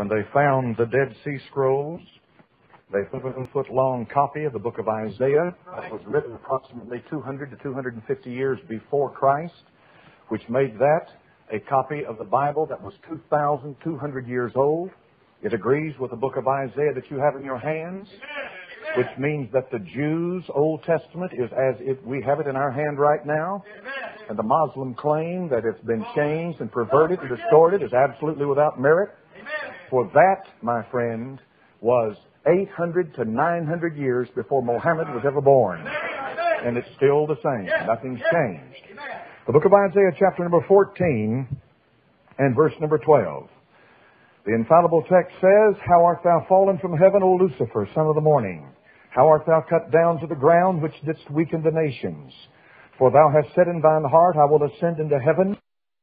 When they found the Dead Sea Scrolls, they found a 7-foot-long copy of the book of Isaiah that was written approximately 200 to 250 years before Christ, which made that a copy of the Bible that was 2,200 years old. It agrees with the book of Isaiah that you have in your hands, which means that the Jews' Old Testament is as if we have it in our hand right now. And the Muslim claim that it's been changed and perverted and distorted is absolutely without merit. For that, my friend, was 800 to 900 years before Muhammad was ever born. And it's still the same. Nothing's changed. The book of Isaiah, chapter number 14 and verse number 12. The infallible text says, "How art thou fallen from heaven, O Lucifer, son of the morning? How art thou cut down to the ground, which didst weaken the nations? For thou hast said in thine heart, I will ascend into heaven.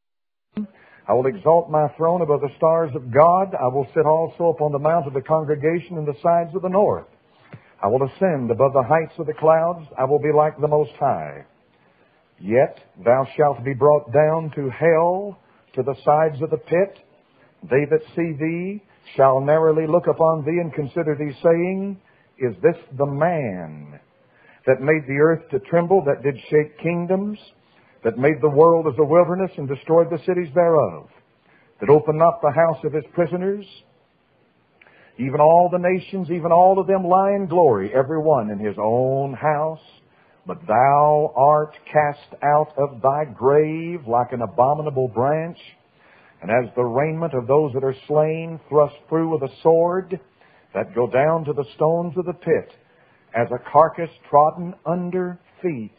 I will exalt my throne above the stars of God. I will sit also upon the mount of the congregation in the sides of the north. I will ascend above the heights of the clouds. I will be like the Most High. Yet thou shalt be brought down to hell, to the sides of the pit. They that see thee shall narrowly look upon thee and consider thee, saying, Is this the man that made the earth to tremble, that did shake kingdoms, that made the world as a wilderness and destroyed the cities thereof, that opened not the house of his prisoners? Even all the nations, even all of them lie in glory, every one in his own house. But thou art cast out of thy grave like an abominable branch, and as the raiment of those that are slain, thrust through with a sword, that go down to the stones of the pit, as a carcass trodden under feet.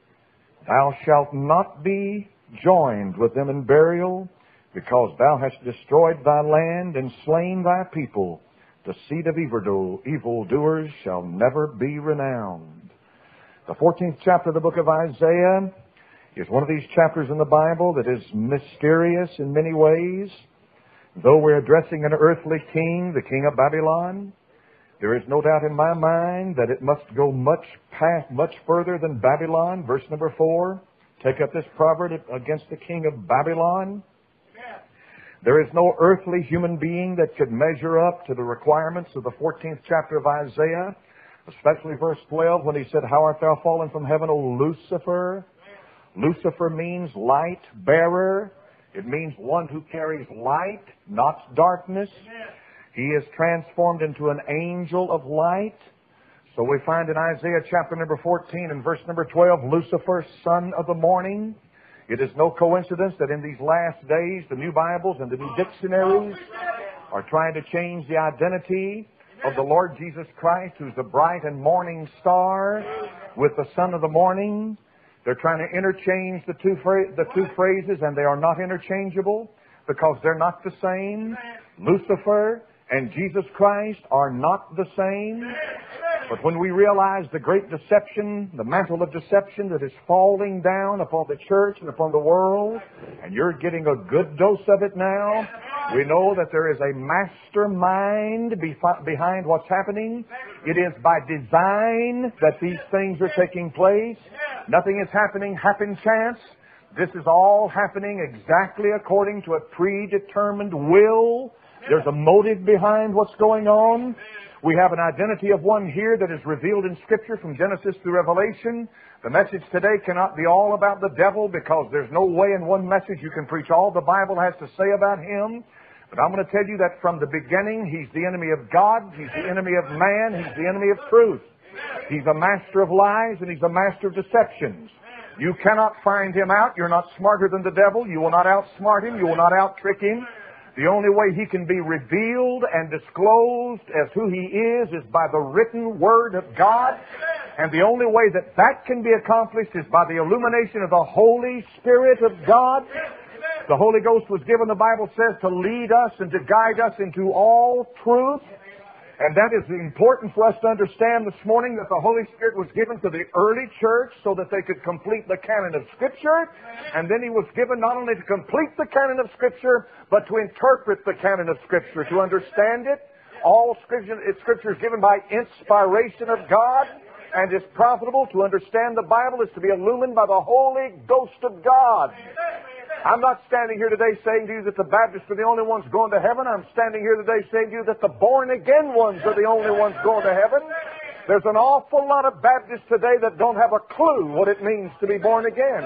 Thou shalt not be joined with them in burial, because thou hast destroyed thy land and slain thy people. The seed of evildoers shall never be renowned." The 14th chapter of the book of Isaiah is one of these chapters in the Bible that is mysterious in many ways. Though we're addressing an earthly king, the king of Babylon, there is no doubt in my mind that it must go much further than Babylon. Verse number 4, take up this proverb against the king of Babylon. There is no earthly human being that could measure up to the requirements of the 14th chapter of Isaiah, especially verse 12 when he said, "How art thou fallen from heaven, O Lucifer?" Lucifer means light bearer. It means one who carries light, not darkness. He is transformed into an angel of light. So we find in Isaiah chapter number 14 and verse number 12, Lucifer, son of the morning. It is no coincidence that in these last days, the new Bibles and the new dictionaries are trying to change the identity of the Lord Jesus Christ, who's the bright and morning star, with the son of the morning. They're trying to interchange the two phrases, and they are not interchangeable because they're not the same. Lucifer and Jesus Christ are not the same. But when we realize the great deception, the mantle of deception that is falling down upon the church and upon the world, and you're getting a good dose of it now, we know that there is a mastermind behind what's happening. It is by design that these things are taking place. Nothing is happening happen chance. This is all happening exactly according to a predetermined will. There's a motive behind what's going on. We have an identity of one here that is revealed in Scripture from Genesis through Revelation. The message today cannot be all about the devil, because there's no way in one message you can preach all the Bible has to say about him. But I'm going to tell you that from the beginning, he's the enemy of God, he's the enemy of man, he's the enemy of truth. He's a master of lies, and he's a master of deceptions. You cannot find him out. You're not smarter than the devil. You will not outsmart him. You will not out-trick him. The only way he can be revealed and disclosed as who he is by the written Word of God. And the only way that that can be accomplished is by the illumination of the Holy Spirit of God. The Holy Ghost was given, the Bible says, to lead us and to guide us into all truth. And that is important for us to understand this morning, that the Holy Spirit was given to the early church so that they could complete the canon of Scripture. And then he was given not only to complete the canon of Scripture, but to interpret the canon of Scripture, to understand it. All Scripture is given by inspiration of God, and is profitable. To understand the Bible is to be illumined by the Holy Ghost of God. I'm not standing here today saying to you that the Baptists are the only ones going to heaven. I'm standing here today saying to you that the born-again ones are the only ones going to heaven. There's an awful lot of Baptists today that don't have a clue what it means to be born again.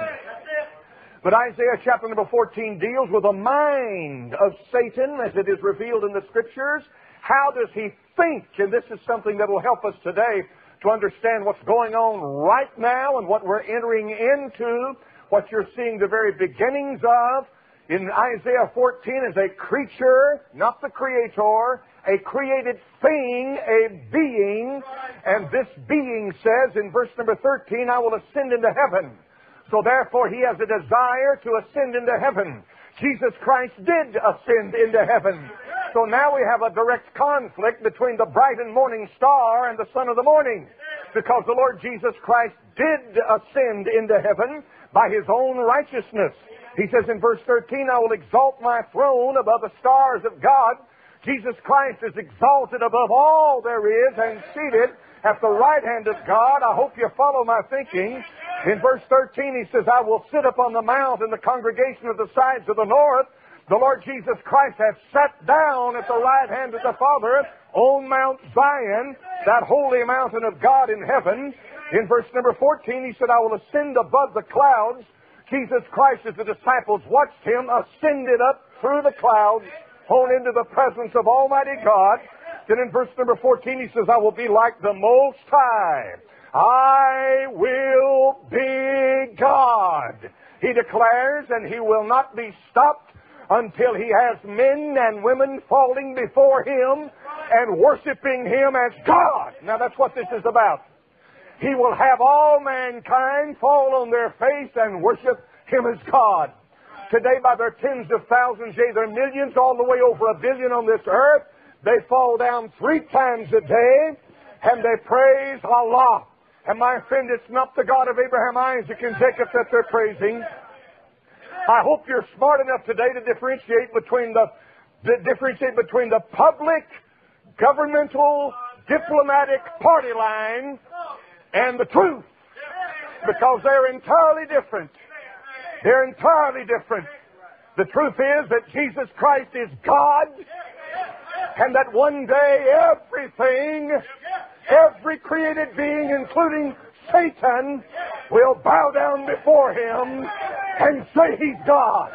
But Isaiah chapter number 14 deals with the mind of Satan as it is revealed in the Scriptures. How does he think? And this is something that will help us today to understand what's going on right now and what we're entering into, what you're seeing the very beginnings of. In Isaiah 14 is a creature, not the creator, a created thing, a being. And this being says in verse number 13, I will ascend into heaven. So therefore he has a desire to ascend into heaven. Jesus Christ did ascend into heaven. So now we have a direct conflict between the bright and morning star and the son of the morning. Because the Lord Jesus Christ did ascend into heaven by his own righteousness. He says in verse 13, I will exalt my throne above the stars of God. Jesus Christ is exalted above all there is and seated at the right hand of God. I hope you follow my thinking. In verse 13 he says, I will sit upon the mount in the congregation of the sides of the north. The Lord Jesus Christ has sat down at the right hand of the Father on Mount Zion, that holy mountain of God in heaven. In verse number 14 he said, I will ascend above the clouds. Jesus Christ, as the disciples watched him, ascended up through the clouds on into the presence of Almighty God. Then in verse number 14 he says, I will be like the Most High. I will be God. He declares, and he will not be stopped until he has men and women falling before him and worshiping him as God. Now that's what this is about. He will have all mankind fall on their face and worship him as God. Today by their tens of thousands, yea, their millions, all the way over 1 billion on this earth, they fall down 3 times a day and they praise Allah. And my friend, it's not the God of Abraham, Isaac, and Jacob that they're praising. I hope you're smart enough today to differentiate between the public, governmental, diplomatic party line and the truth. Because they're entirely different. They're entirely different. The truth is that Jesus Christ is God, and that one day every created being, including Satan, will bow down before him and say he's God.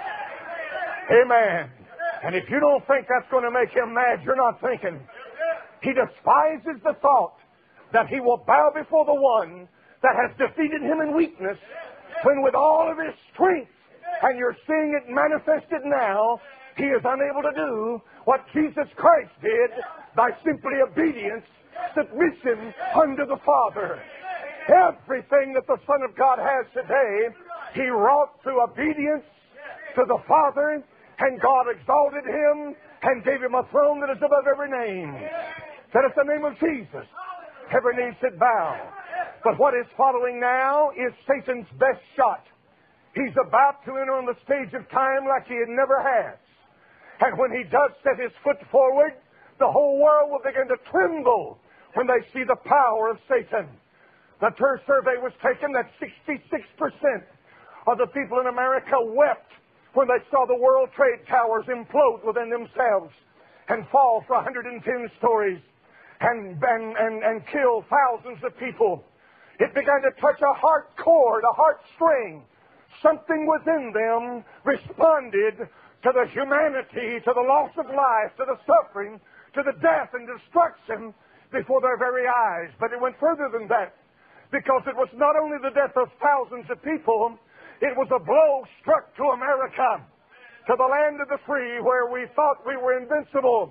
Amen. And if you don't think that's going to make him mad, you're not thinking. He despises the thought that he will bow before the one that has defeated him in weakness, when with all of his strength, and you're seeing it manifested now, he is unable to do what Jesus Christ did by simply obedience, submission unto the Father. Everything that the Son of God has today, he wrought through obedience to the Father, and God exalted him and gave him a throne that is above every name. That at the name of Jesus, every knee should bow. But what is following now is Satan's best shot. He's about to enter on the stage of time like he had never has. And when he does set his foot forward, the whole world will begin to tremble when they see the power of Satan. The survey was taken that 66% of the people in America wept when they saw the World Trade Towers implode within themselves and fall for 110 stories and kill thousands of people. It began to touch a heart chord, a heart string. Something within them responded to the humanity, to the loss of life, to the suffering, to the death and destruction before their very eyes. But it went further than that, because it was not only the death of thousands of people, it was a blow struck to America, to the land of the free, where we thought we were invincible.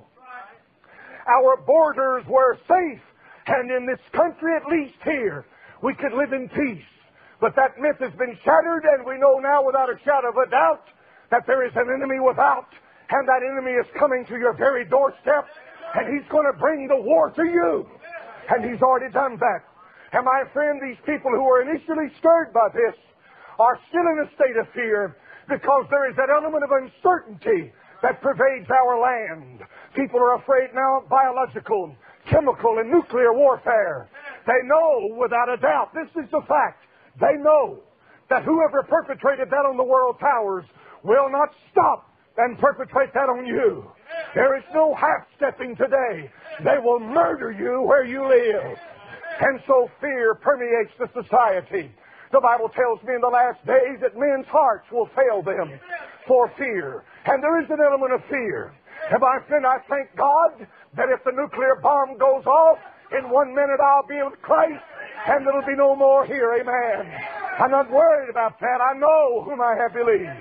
Our borders were safe, and in this country, at least here, we could live in peace. But that myth has been shattered, and we know now without a shadow of a doubt that there is an enemy without, and that enemy is coming to your very doorstep, and he's going to bring the war to you. And he's already done that. And my friend, these people who were initially stirred by this are still in a state of fear, because there is that element of uncertainty that pervades our land. People are afraid now of biological, chemical, and nuclear warfare. They know without a doubt, this is the fact, they know that whoever perpetrated that on the world towers will not stop and perpetrate that on you. There is no half-stepping today. They will murder you where you live. And so fear permeates the society. The Bible tells me in the last days that men's hearts will fail them for fear. And there is an element of fear. And my friend, I thank God that if the nuclear bomb goes off, in 1 minute I'll be with Christ and there'll be no more here. Amen. I'm not worried about that. I know whom I have believed.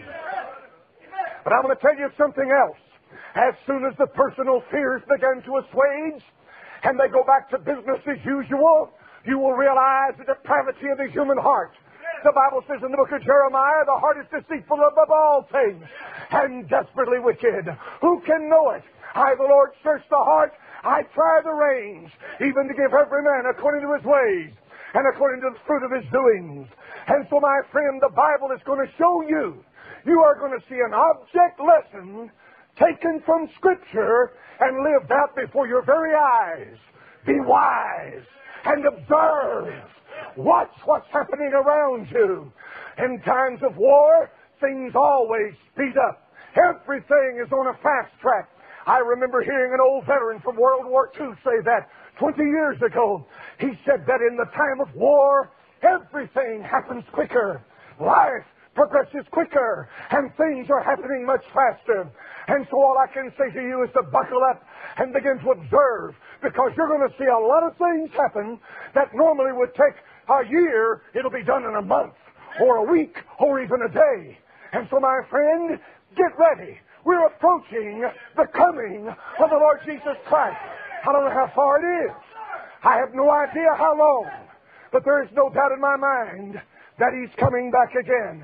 But I'm going to tell you something else. As soon as the personal fears begin to assuage and they go back to business as usual, you will realize the depravity of the human heart. The Bible says in the book of Jeremiah, the heart is deceitful above all things and desperately wicked. Who can know it? I, the Lord, search the heart. I try the reins, even to give every man according to his ways and according to the fruit of his doings. And so, my friend, the Bible is going to show you. You are going to see an object lesson taken from Scripture and lived out before your very eyes. Be wise and observe. Watch what's happening around you. In times of war, things always speed up. Everything is on a fast track. I remember hearing an old veteran from World War II say that 20 years ago. He said that in the time of war, everything happens quicker. Life progresses quicker, and things are happening much faster. And so all I can say to you is to buckle up and begin to observe, because you're going to see a lot of things happen that normally would take a year. It'll be done in a month or a week or even a day. And so, my friend, get ready. We're approaching the coming of the Lord Jesus Christ. I don't know how far it is. I have no idea how long. But there is no doubt in my mind that He's coming back again.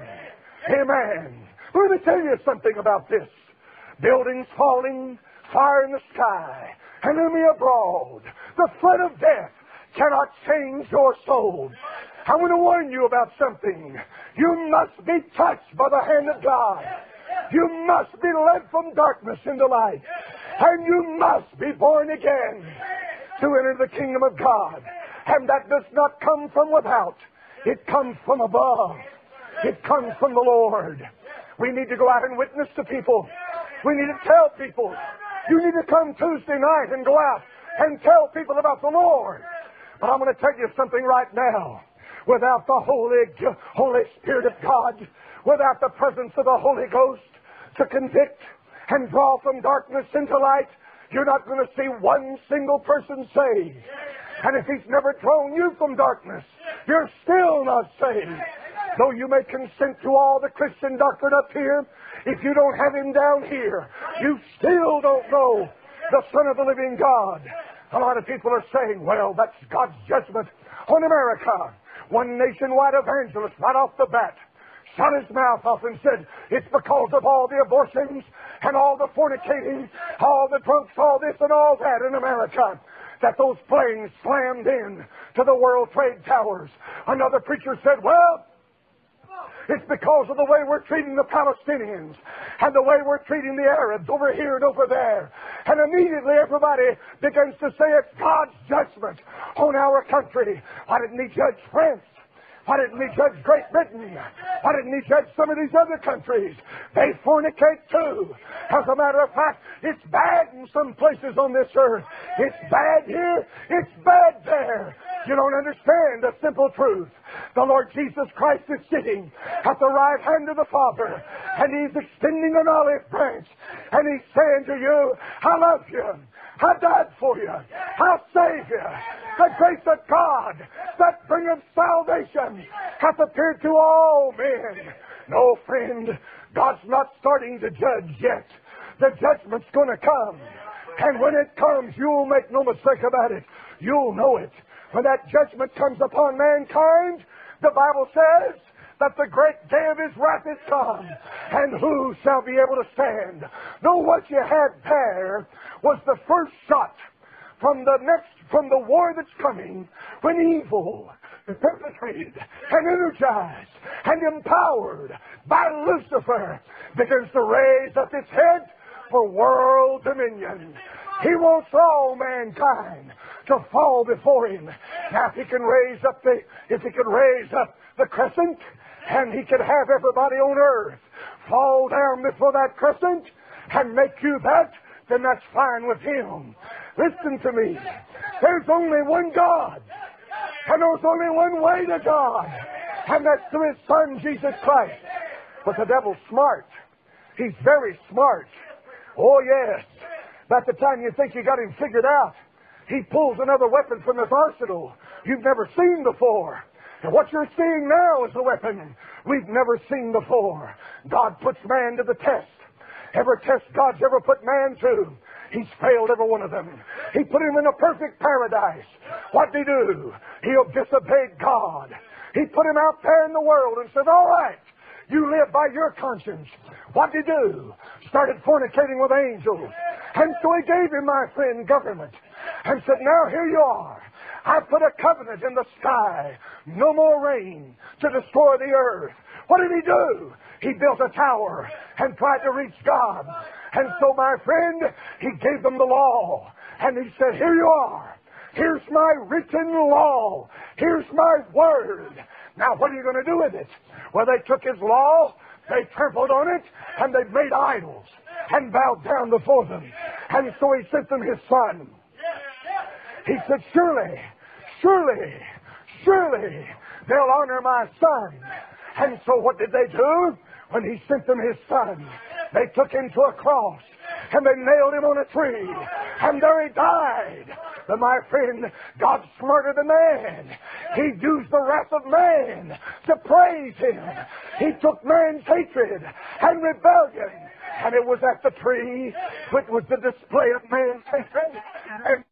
Amen. Let me tell you something about this. Buildings falling, fire in the sky, an enemy abroad. The threat of death cannot change your soul. I want to warn you about something. You must be touched by the hand of God. You must be led from darkness into light. And you must be born again to enter the kingdom of God. And that does not come from without. It comes from above. It comes from the Lord. We need to go out and witness to people. We need to tell people. You need to come Tuesday night and go out and tell people about the Lord. But I'm going to tell you something right now. Without the Holy Spirit of God, without the presence of the Holy Ghost to convict and draw from darkness into light, you're not going to see one single person saved. And if He's never drawn you from darkness, you're still not saved. Though you may consent to all the Christian doctrine up here, if you don't have Him down here, you still don't know the Son of the living God. A lot of people are saying, well, that's God's judgment on America. One nationwide evangelist right off the bat shut his mouth off and said, it's because of all the abortions and all the fornicating, all the drunks, all this and all that in America, that those planes slammed in to the World Trade Towers. Another preacher said, well, it's because of the way we're treating the Palestinians and the way we're treating the Arabs over here and over there. And immediately everybody begins to say it's God's judgment on our country. Why didn't He judge France? Why didn't He judge Great Britain? Why didn't He judge some of these other countries? They fornicate too. As a matter of fact, it's bad in some places on this earth. It's bad here. It's bad there. You don't understand the simple truth. The Lord Jesus Christ is sitting at the right hand of the Father, and He's extending an olive branch, and He's saying to you, I love you. I died for you. I'll save you. The grace of God that bringeth salvation hath appeared to all men. No, friend, God's not starting to judge yet. The judgment's going to come. And when it comes, you'll make no mistake about it. You'll know it. When that judgment comes upon mankind, the Bible says that the great day of His wrath is come, and who shall be able to stand? Know what you had there was the first shot from the war that's coming, when evil is perpetrated and energized and empowered by Lucifer begins to raise up its head for world dominion. He wants all mankind to fall before Him. Now, if He can raise up the crescent, and He can have everybody on earth fall down before that crescent and make you that, then that's fine with him. Listen to me. There's only one God. And there's only one way to God. And that's through His Son, Jesus Christ. But the devil's smart. He's very smart. Oh, yes. By the time you think you got him figured out, he pulls another weapon from his arsenal you've never seen before. And what you're seeing now is a weapon we've never seen before. God puts man to the test. Every test God's ever put man to, He's failed every one of them. He put him in a perfect paradise. What did He do? He disobeyed God. He put him out there in the world and said, all right, you live by your conscience. What did He do? Started fornicating with angels. And so He gave him, my friend, government. And said, now here you are. I put a covenant in the sky. No more rain to destroy the earth. What did He do? He built a tower and tried to reach God. And so, my friend, He gave them the law. And He said, here you are. Here's my written law. Here's my word. Now, what are you going to do with it? Well, they took His law, they trampled on it, and they made idols and bowed down before them. And so He sent them His Son. He said, surely, surely, surely they'll honor my Son. And so what did they do? When He sent them His Son, they took Him to a cross and they nailed Him on a tree. And there He died. But my friend, God's smarter than man. He used the wrath of man to praise Him. He took man's hatred and rebellion. And it was at the tree which was the display of man's hatred and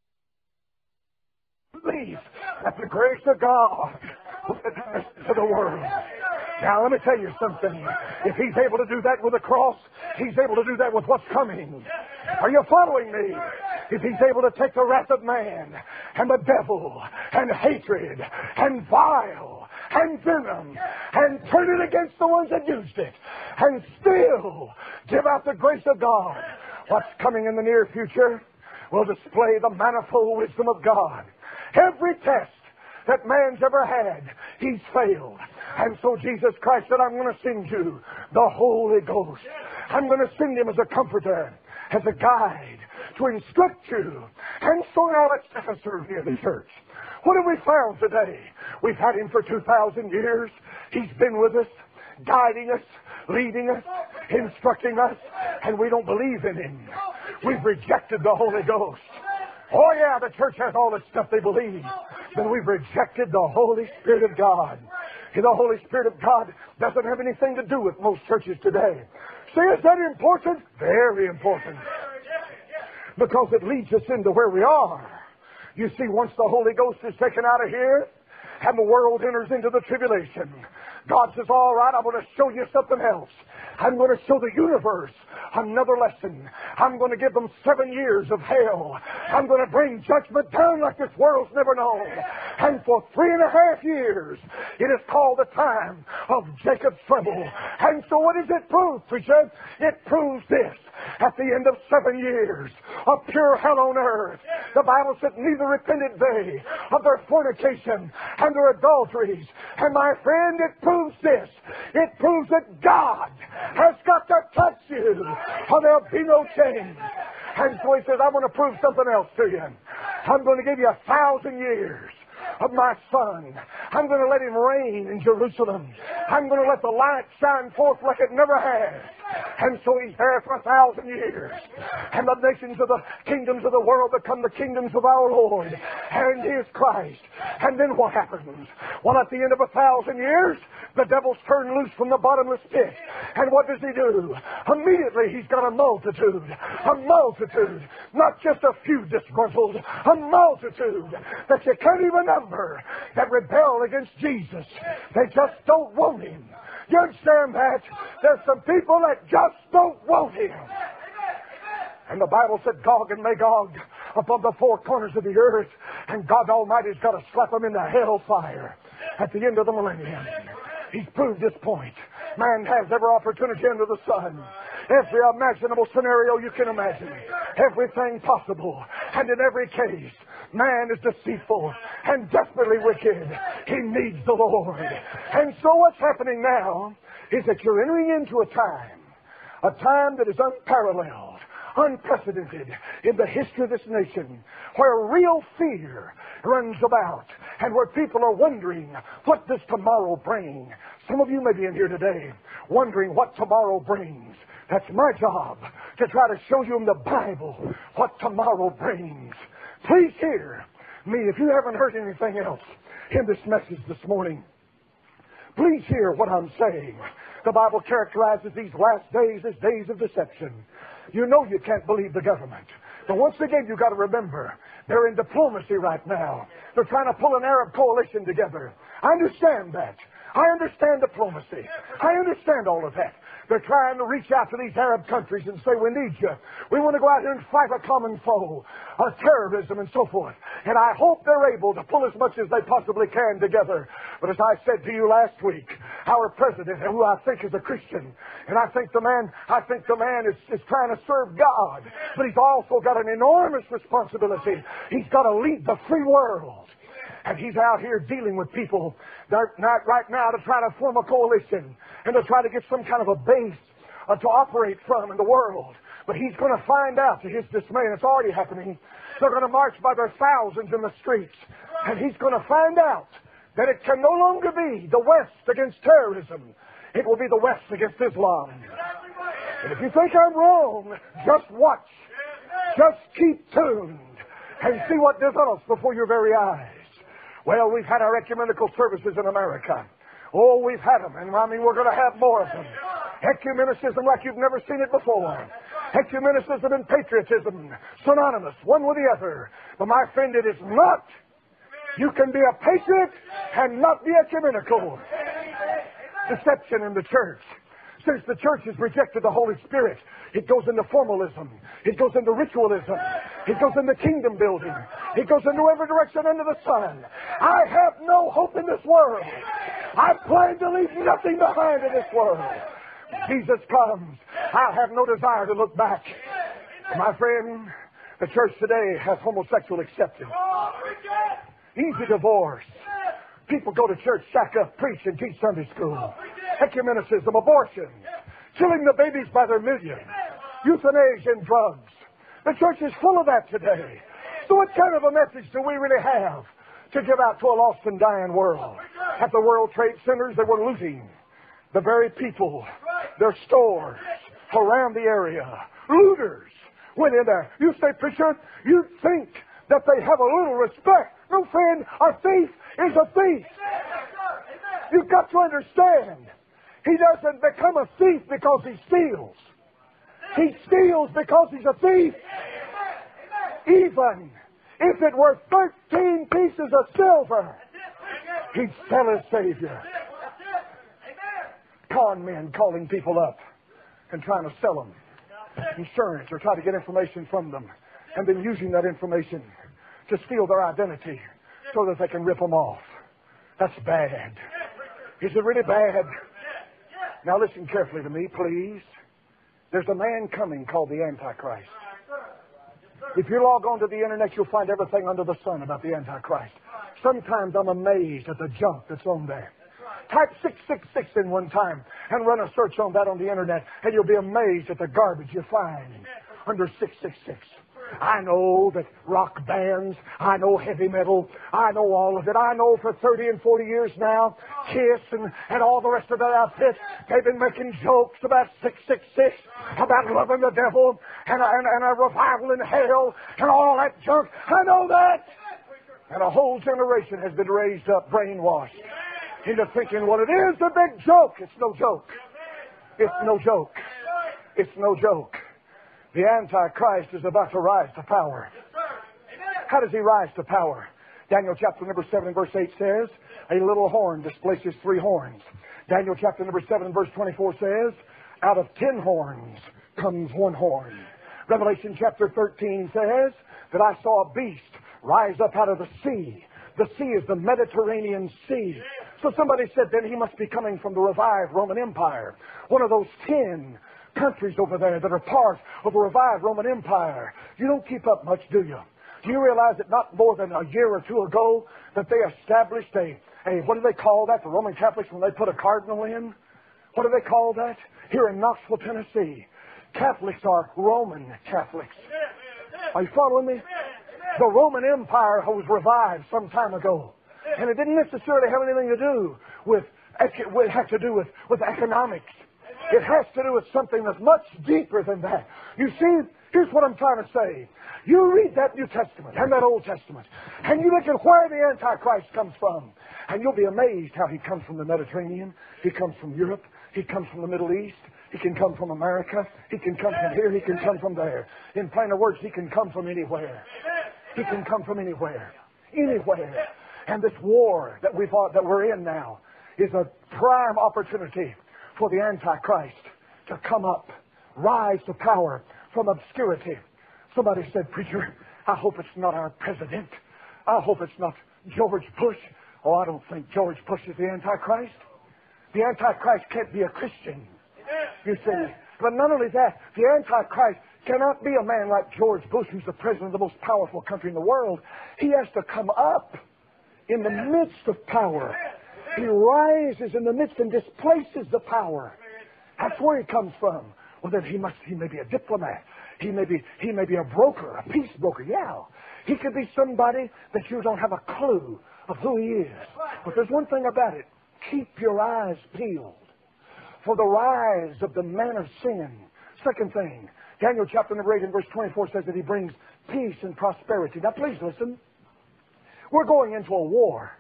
belief that the grace of God was to the world. Now, let me tell you something. If He's able to do that with the cross, He's able to do that with what's coming. Are you following me? If He's able to take the wrath of man and the devil and hatred and vile and venom and turn it against the ones that used it and still give out the grace of God, what's coming in the near future will display the manifold wisdom of God. Every test that man's ever had, He's failed. And so Jesus Christ said, I'm going to send you the Holy Ghost. I'm going to send Him as a comforter, as a guide, to instruct you. And so now let's have a serve here in the church. What have we found today? We've had Him for 2,000 years. He's been with us, guiding us, leading us, instructing us, and we don't believe in Him. We've rejected the Holy Ghost. Oh yeah, the church has all the stuff they believe. But we've rejected the Holy Spirit of God. The Holy Spirit of God doesn't have anything to do with most churches today. See, is that important? Very important. Because it leads us into where we are. You see, once the Holy Ghost is taken out of here, and the world enters into the tribulation, God says, all right, I'm going to show you something else. I'm going to show the universe another lesson. I'm going to give them 7 years of hell. I'm going to bring judgment down like this world's never known. And for 3.5 years, it is called the time of Jacob's trouble. And so what does it prove, preacher? It proves this. At the end of 7 years of pure hell on earth, the Bible said, neither repented they of their fornication and their adulteries. And my friend, it proves this. It proves that God has got to touch you, or there'll be no change. And so He says, I'm going to prove something else to you. I'm going to give you 1,000 years of my Son. I'm going to let Him reign in Jerusalem. I'm going to let the light shine forth like it never has. And so He's there for 1,000 years. And the nations of the kingdoms of the world become the kingdoms of our Lord and His Christ. And then what happens? Well, at the end of 1,000 years, the devil's turned loose from the bottomless pit. And what does he do? Immediately he's got a multitude. A multitude. Not just a few disgruntled. A multitude that you can't even number that rebel against Jesus. They just don't want Him. You understand that? There's some people that just don't want Him. And the Bible said Gog and Magog above the four corners of the earth, and God Almighty's got to slap them into hellfire at the end of the millennium. He's proved this point. Man has every opportunity under the sun. Every imaginable scenario you can imagine. Everything possible. And in every case, man is deceitful and desperately wicked. He needs the Lord. And so what's happening now is that you're entering into a time A time that is unparalleled, unprecedented in the history of this nation, where real fear runs about and where people are wondering, what does tomorrow bring? Some of you may be in here today wondering what tomorrow brings. That's my job, to try to show you in the Bible what tomorrow brings. Please hear me. If you haven't heard anything else in this message this morning, please hear what I'm saying. The Bible characterizes these last days as days of deception. You know you can't believe the government. But once again, you've got to remember, they're in diplomacy right now. They're trying to pull an Arab coalition together. I understand that. I understand diplomacy. I understand all of that. They're trying to reach out to these Arab countries and say, we need you. We want to go out here and fight a common foe, terrorism and so forth. And I hope they're able to pull as much as they possibly can together. But as I said to you last week, our president, who I think is a Christian, and I think the man is trying to serve God, but he's also got an enormous responsibility. He's got to lead the free world. And he's out here dealing with people right now to try to form a coalition and to try to get some kind of a base to operate from in the world. But he's going to find out, to his dismay, and it's already happening, they're going to march by their thousands in the streets. And he's going to find out that it can no longer be the West against terrorism. It will be the West against Islam. And if you think I'm wrong, just watch. Just keep tuned and see what develops before your very eyes. Well, we've had our ecumenical services in America. Oh, we've had them, and I mean, we're going to have more of them. Ecumenicism like you've never seen it before. Ecumenicism and patriotism, synonymous, one with the other. But my friend, it is not. You can be a patriot and not be ecumenical. Deception in the church. Since the church has rejected the Holy Spirit, it goes into formalism. It goes into ritualism. It goes into kingdom building. It goes into every direction under the sun. I have no hope in this world. I plan to leave nothing behind in this world. Jesus comes. I have no desire to look back. My friend, the church today has homosexual acceptance. Easy divorce. People go to church, shack up, preach, and teach Sunday school. Ecumenicism, abortion, killing the babies by their millions, euthanasia and drugs. The church is full of that today. So what kind of a message do we really have to give out to a lost and dying world? At the World Trade Centers, they were looting the very people, their stores around the area. Looters went in there. You say, preacher, you think that they have a little respect. No, friend, a thief is a thief. You've got to understand, he doesn't become a thief because he steals. He steals because he's a thief. Even if it were 13 pieces of silver, he'd sell his Savior. Con men calling people up and trying to sell them insurance or try to get information from them, and then using that information to steal their identity so that they can rip them off. That's bad. Is it really bad? Now listen carefully to me, please. There's a man coming called the Antichrist. If you log on to the internet, you'll find everything under the sun about the Antichrist. Sometimes I'm amazed at the junk that's on there. Type 666 in one time and run a search on that on the internet, and you'll be amazed at the garbage you find under 666. I know that rock bands, I know heavy metal, I know all of it. I know for 30 and 40 years now, Kiss and all the rest of that outfit, they've been making jokes about 666, about loving the devil, and a revival in hell, and all that junk. I know that. And a whole generation has been raised up, brainwashed, into thinking, well, it is a big joke. It's no joke. It's no joke. It's no joke. The Antichrist is about to rise to power. How does he rise to power? Daniel chapter number 7 and verse 8 says, a little horn displaces 3 horns. Daniel chapter number 7 and verse 24 says, out of 10 horns comes 1 horn. Revelation chapter 13 says that I saw a beast rise up out of the sea. The sea is the Mediterranean Sea. So somebody said then he must be coming from the revived Roman Empire. One of those 10 countries over there that are part of a revived Roman Empire. You don't keep up much, do you? Do you realize that not more than a year or 2 ago that they established a what do they call that? The Roman Catholics, when they put a cardinal in? What do they call that? Here in Knoxville, Tennessee. Catholics are Roman Catholics. Are you following me? The Roman Empire was revived some time ago. And it didn't necessarily have anything to do with economics. It has to do with something that's much deeper than that. You see, here's what I'm trying to say. You read that New Testament and that Old Testament, and you look at where the Antichrist comes from, and you'll be amazed how he comes from the Mediterranean, he comes from Europe, he comes from the Middle East, he can come from America, he can come from here, he can come from there. In plainer words, he can come from anywhere. He can come from anywhere. Anywhere. And this war that we're in now is a prime opportunity for the Antichrist to come up, rise to power from obscurity. Somebody said, "Preacher, I hope it's not our president. I hope it's not George Bush." Oh, I don't think George Bush is the Antichrist. The Antichrist can't be a Christian. You see. But not only that, the Antichrist cannot be a man like George Bush, who's the president of the most powerful country in the world. He has to come up in the midst of power. He rises in the midst and displaces the power. That's where he comes from. Well, then he may be a diplomat. He may be a broker, a peace broker. Yeah. He could be somebody that you don't have a clue of who he is. But there's one thing about it. Keep your eyes peeled for the rise of the man of sin. Second thing, Daniel chapter number 8 and verse 24 says that he brings peace and prosperity. Now please listen. We're going into a war.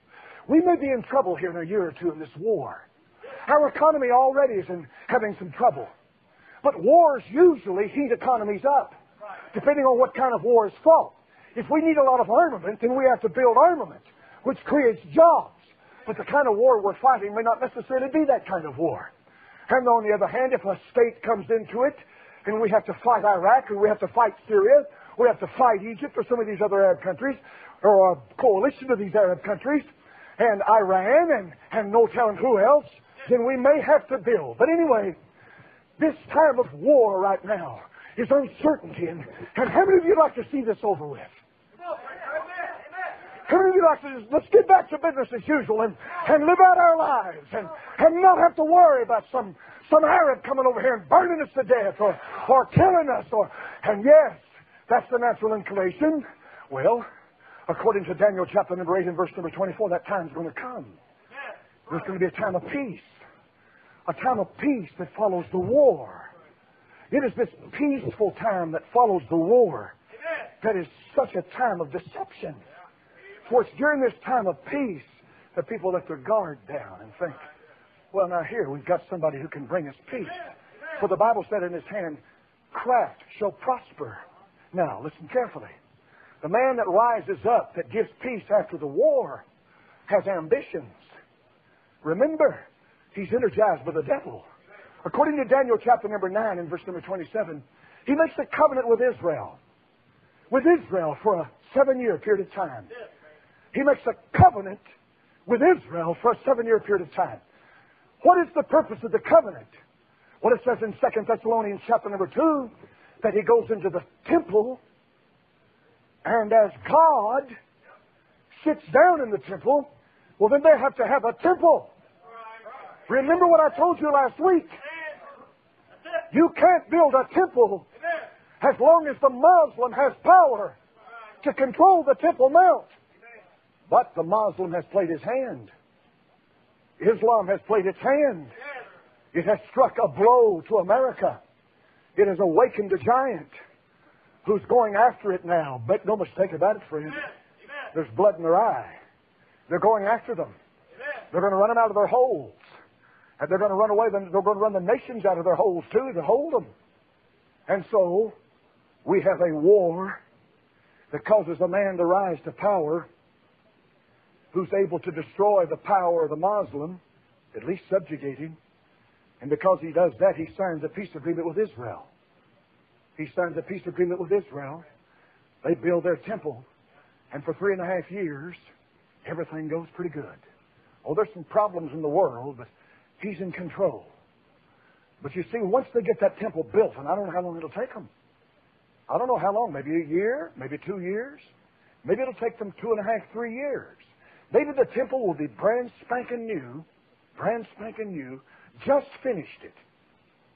We may be in trouble here in a year or two in this war. Our economy already is having some trouble. But wars usually heat economies up, depending on what kind of war is fought. If we need a lot of armament, then we have to build armament, which creates jobs. But the kind of war we're fighting may not necessarily be that kind of war. And on the other hand, if a state comes into it, and we have to fight Iraq, or we have to fight Syria, we have to fight Egypt or some of these other Arab countries, or a coalition of these Arab countries, and Iran, and no telling who else, then we may have to build. But anyway, this time of war right now is uncertainty. And how many of you like to see this over with? How many of you like to just, let's get back to business as usual and live out our lives and not have to worry about some Arab coming over here and burning us to death or killing us. And yes, that's the natural inclination. Well, according to Daniel chapter number 8 and verse number 24, that time's going to come. There's going to be a time of peace. A time of peace that follows the war. It is this peaceful time that follows the war that is such a time of deception. For it's during this time of peace that people let their guard down and think, well, now here we've got somebody who can bring us peace. For the Bible said in his hand, craft shall prosper. Now, listen carefully. The man that rises up, that gives peace after the war, has ambitions. Remember, he's energized by the devil. According to Daniel chapter number 9 and verse number 27, he makes a covenant with Israel. With Israel for a 7-year period of time. He makes a covenant with Israel for a 7-year period of time. What is the purpose of the covenant? Well, it says in 2 Thessalonians chapter number 2 that he goes into the temple, and as God sits down in the temple, well, then they have to have a temple. Remember what I told you last week? You can't build a temple as long as the Muslim has power to control the Temple Mount. But the Muslim has played his hand. Islam has played its hand. It has struck a blow to America. It has awakened a giant who's going after it now. Make no mistake about it, friends. There's blood in their eye. They're going after them. They're going to run them out of their holes. And they're going to run away. They're going to run the nations out of their holes too to hold them. And so we have a war that causes a man to rise to power who's able to destroy the power of the Muslim, at least subjugate him. And because he does that, he signs a peace agreement with Israel. He signs a peace agreement with Israel. They build their temple. And for 3.5 years, everything goes pretty good. Oh, there's some problems in the world, but he's in control. But you see, once they get that temple built, and I don't know how long it'll take them. I don't know how long, maybe a year, maybe 2 years. Maybe it'll take them 2.5, 3 years. Maybe the temple will be brand spanking new, just finished it.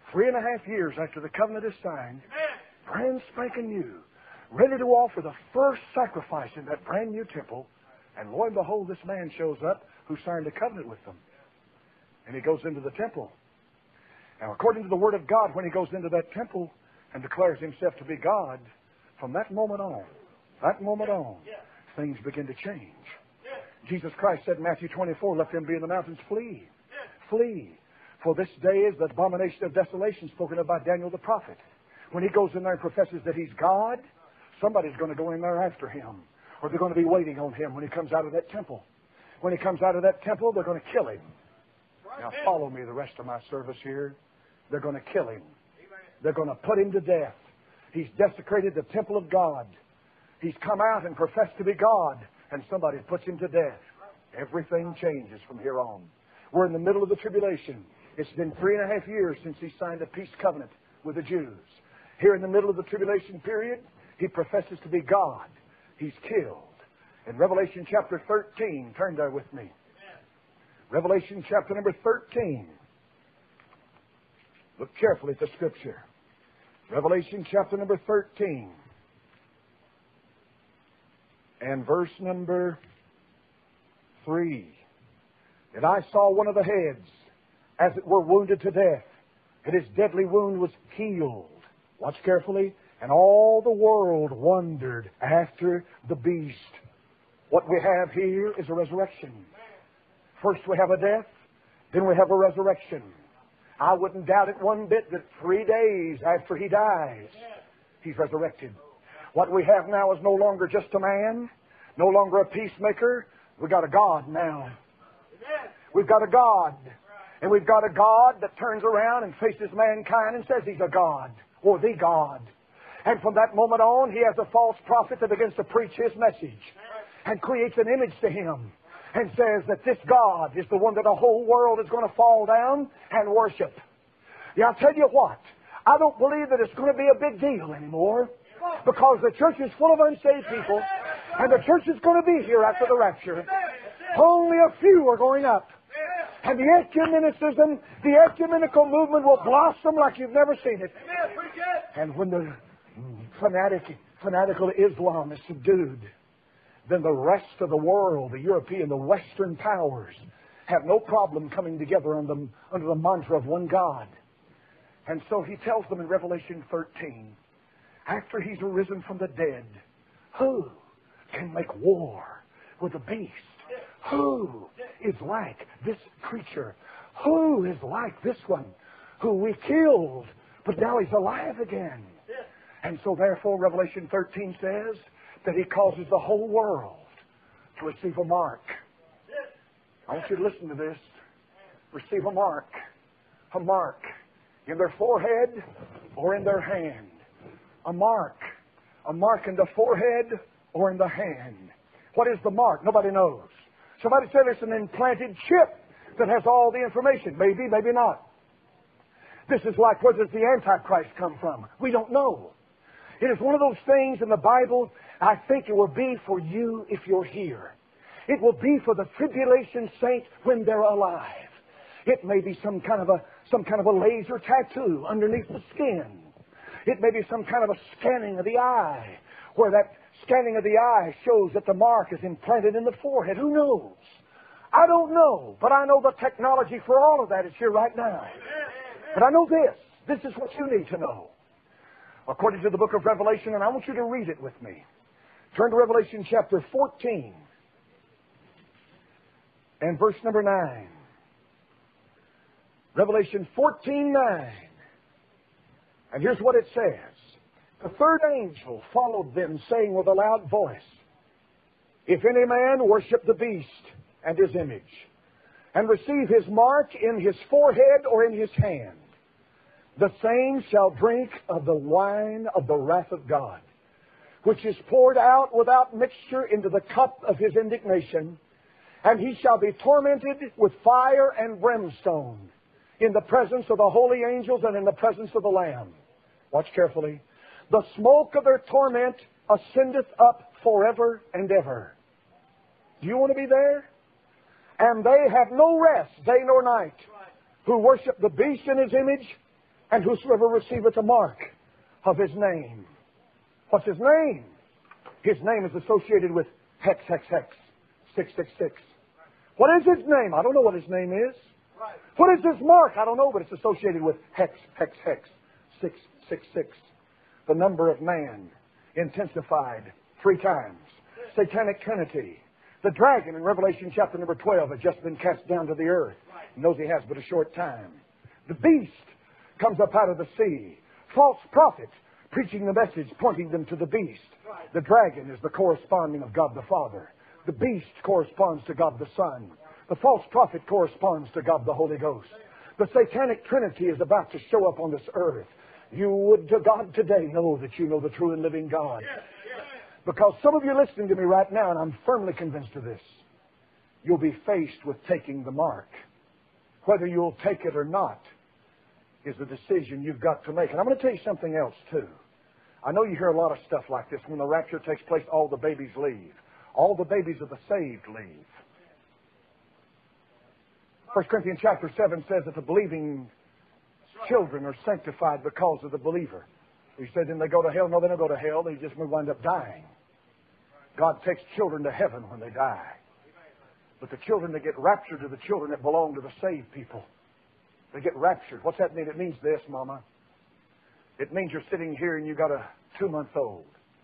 3.5 years after the covenant is signed, brand spanking new, ready to offer the first sacrifice in that brand new temple. And lo and behold, this man shows up who signed a covenant with them. And he goes into the temple. Now, according to the Word of God, when he goes into that temple and declares himself to be God, from that moment on, things begin to change. Jesus Christ said in Matthew 24, let them be in the mountains, flee. Flee. For this day is the abomination of desolation spoken of by Daniel the prophet. When he goes in there and professes that he's God, somebody's going to go in there after him. Or they're going to be waiting on him when he comes out of that temple. When he comes out of that temple, they're going to kill him. Now follow me the rest of my service here. They're going to kill him. They're going to put him to death. He's desecrated the temple of God. He's come out and professed to be God, and somebody puts him to death. Everything changes from here on. We're in the middle of the tribulation. It's been 3.5 years since he signed a peace covenant with the Jews. Here in the middle of the tribulation period, he professes to be God. He's killed. In Revelation chapter 13, turn there with me. Revelation chapter number 13. Look carefully at the Scripture. Revelation chapter number 13. And verse number 3. And I saw one of the heads, as it were wounded to death, and his deadly wound was healed. Watch carefully. And all the world wondered after the beast. What we have here is a resurrection. First we have a death, then we have a resurrection. I wouldn't doubt it one bit that 3 days after he dies, he's resurrected. What we have now is no longer just a man, no longer a peacemaker. We've got a God now. We've got a God. And we've got a God that turns around and faces mankind and says he's a God, or the God. And from that moment on, he has a false prophet that begins to preach his message and creates an image to him and says that this God is the one that the whole world is going to fall down and worship. Yeah, I'll tell you what, I don't believe that it's going to be a big deal anymore, because the church is full of unsaved people, and the church is going to be here after the rapture. Only a few are going up. And the ecumenicism, the ecumenical movement will blossom like you've never seen it. And when the fanatical Islam is subdued, then the rest of the world, the European, the Western powers, have no problem coming together under the mantra of one God. And so he tells them in Revelation 13, after he's arisen from the dead, who can make war with the beast? Who is like this creature? Who is like this one who we killed, but now he's alive again? And so therefore Revelation 13 says that he causes the whole world to receive a mark. I want you to listen to this. Receive a mark. A mark in their forehead or in their hand. A mark. A mark in the forehead or in the hand. What is the mark? Nobody knows. Somebody said it's an implanted chip that has all the information. Maybe, maybe not. This is like, where does the Antichrist come from? We don't know. It is one of those things in the Bible, I think it will be for you if you're here. It will be for the tribulation saints when they're alive. It may be some kind of a laser tattoo underneath the skin. It may be some kind of a scanning of the eye, where that scanning of the eye shows that the mark is implanted in the forehead. Who knows? I don't know, but I know the technology for all of that is here right now. But I know this. This is what you need to know. According to the book of Revelation, and I want you to read it with me. Turn to Revelation chapter 14 and verse number 9. Revelation 14:9. And here's what it says. The third angel followed them, saying with a loud voice, if any man worship the beast and his image, and receive his mark in his forehead or in his hand, the same shall drink of the wine of the wrath of God, which is poured out without mixture into the cup of his indignation, and he shall be tormented with fire and brimstone in the presence of the holy angels and in the presence of the Lamb. Watch carefully. The smoke of their torment ascendeth up forever and ever. Do you want to be there? And they have no rest, day nor night, who worship the beast in his image, And whosoever receiveth a mark of his name. What's his name? His name is associated with hex, hex, hex. 666. What is his name? I don't know what his name is. What is his mark? I don't know, but it's associated with hex, hex, hex. 666. The number of man intensified 3 times. Satanic Trinity. The dragon in Revelation chapter number 12 has just been cast down to the earth. He knows he has but a short time. The beast comes up out of the sea. False prophet preaching the message, pointing them to the beast. The dragon is the corresponding of God the Father. The beast corresponds to God the Son. The false prophet corresponds to God the Holy Ghost. The Satanic Trinity is about to show up on this earth. You would to God today know that you know the true and living God. Because some of you are listening to me right now, and I'm firmly convinced of this. You'll be faced with taking the mark. Whether you'll take it or not is the decision you've got to make. And I'm going to tell you something else too. I know you hear a lot of stuff like this. When the rapture takes place, all the babies leave. All the babies of the saved leave. 1 Corinthians chapter 7 says that the believing children are sanctified because of the believer. He said, then they go to hell. No, they don't go to hell. They just wind up dying. God takes children to heaven when they die. But the children that get raptured are the children that belong to the saved people. They get raptured. What's that mean? It means this, Mama. It means you're sitting here and you got a 2-month-old.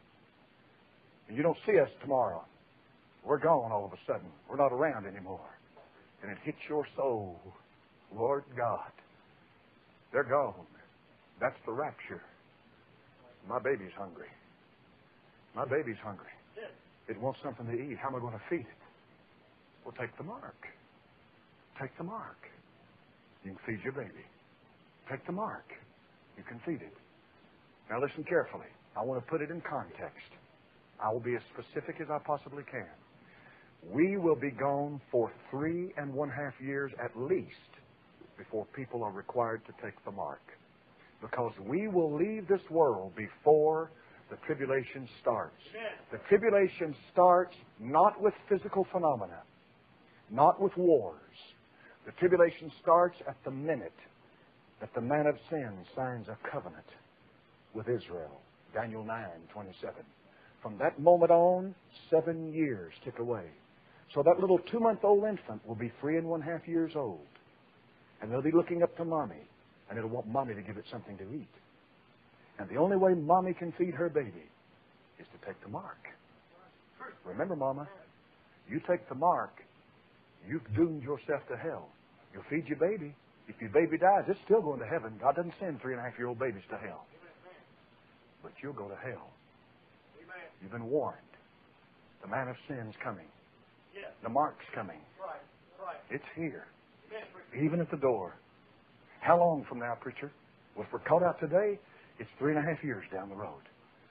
And you don't see us tomorrow. We're gone all of a sudden. We're not around anymore. And it hits your soul. Lord God. They're gone. That's the rapture. My baby's hungry. My baby's hungry. It wants something to eat. How am I going to feed it? Well, take the mark. Take the mark. You can feed your baby. Take the mark. You can feed it. Now listen carefully. I want to put it in context. I will be as specific as I possibly can. We will be gone for 3.5 years at least before people are required to take the mark. Because we will leave this world before the tribulation starts. The tribulation starts not with physical phenomena, not with wars. The tribulation starts at the minute that the man of sin signs a covenant with Israel. Daniel 9:27. From that moment on, 7 years tick away. So that little 2-month-old infant will be 3.5 years old. And they'll be looking up to Mommy. And it'll want Mommy to give it something to eat. And the only way Mommy can feed her baby is to take the mark. Remember, Mama, you take the mark, you've doomed yourself to hell. You'll feed your baby. If your baby dies, it's still going to heaven. God doesn't send 3.5-year-old babies to hell. But you'll go to hell. You've been warned. The man of sin's coming. The mark's coming. It's here. Even at the door. How long from now, preacher? Well, if we're caught out today, it's 3.5 years down the road.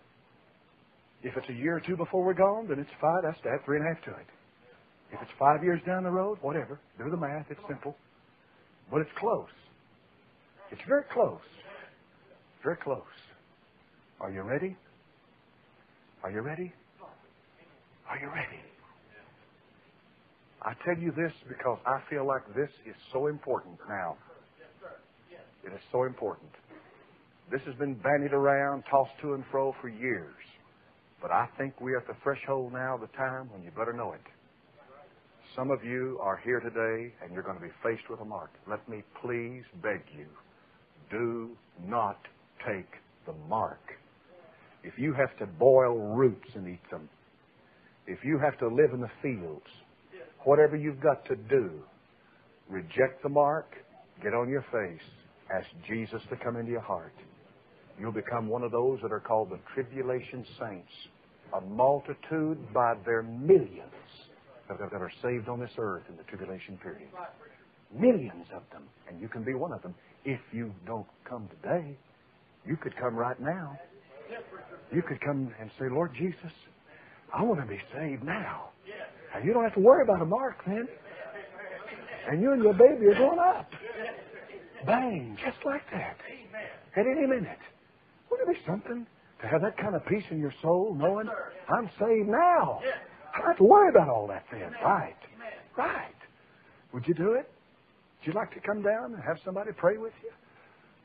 If it's a year or 2 before we're gone, then it's 5. That's to add 3.5 to it. If it's 5 years down the road, whatever. Do the math. It's simple. But it's close. It's very close. Very close. Are you ready? Are you ready? Are you ready? I tell you this because I feel like this is so important now. It is so important. This has been bandied around, tossed to and fro for years. But I think we're at the threshold now of the time when you better know it. Some of you are here today and you're going to be faced with a mark. Let me please beg you, do not take the mark. If you have to boil roots and eat them, if you have to live in the fields, whatever you've got to do, reject the mark, get on your face, ask Jesus to come into your heart. You'll become one of those that are called the tribulation saints, a multitude by their millions that are saved on this earth in the tribulation period. Millions of them. And you can be one of them. If you don't come today, you could come right now. You could come and say, Lord Jesus, I want to be saved now. And you don't have to worry about a mark then. And you and your baby are going up. Bang, just like that. At any minute. Wouldn't it be something to have that kind of peace in your soul, knowing I'm saved now? I don't have to worry about all that then. Right. Right. Would you do it? Would you like to come down and have somebody pray with you?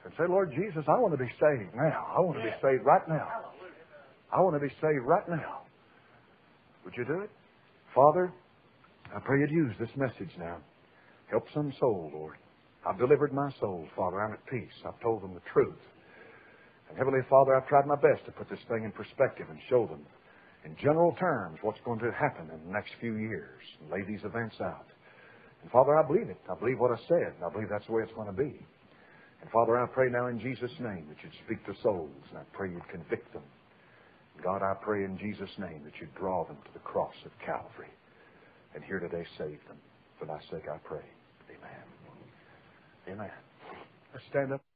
and say, Lord Jesus, I want to be saved now. I want to be saved right now. I want to be saved right now. Would you do it? Father, I pray you'd use this message now. Help some soul, Lord. I've delivered my soul, Father. I'm at peace. I've told them the truth. And Heavenly Father, I've tried my best to put this thing in perspective and show them in general terms what's going to happen in the next few years and lay these events out. And Father, I believe it. I believe what I said. And I believe that's the way it's going to be. And Father, I pray now in Jesus' name that you'd speak to souls. And I pray you'd convict them. God, I pray in Jesus' name that you'd draw them to the cross of Calvary. And here today save them. For thy sake I pray. Amen. Amen. Let's stand up.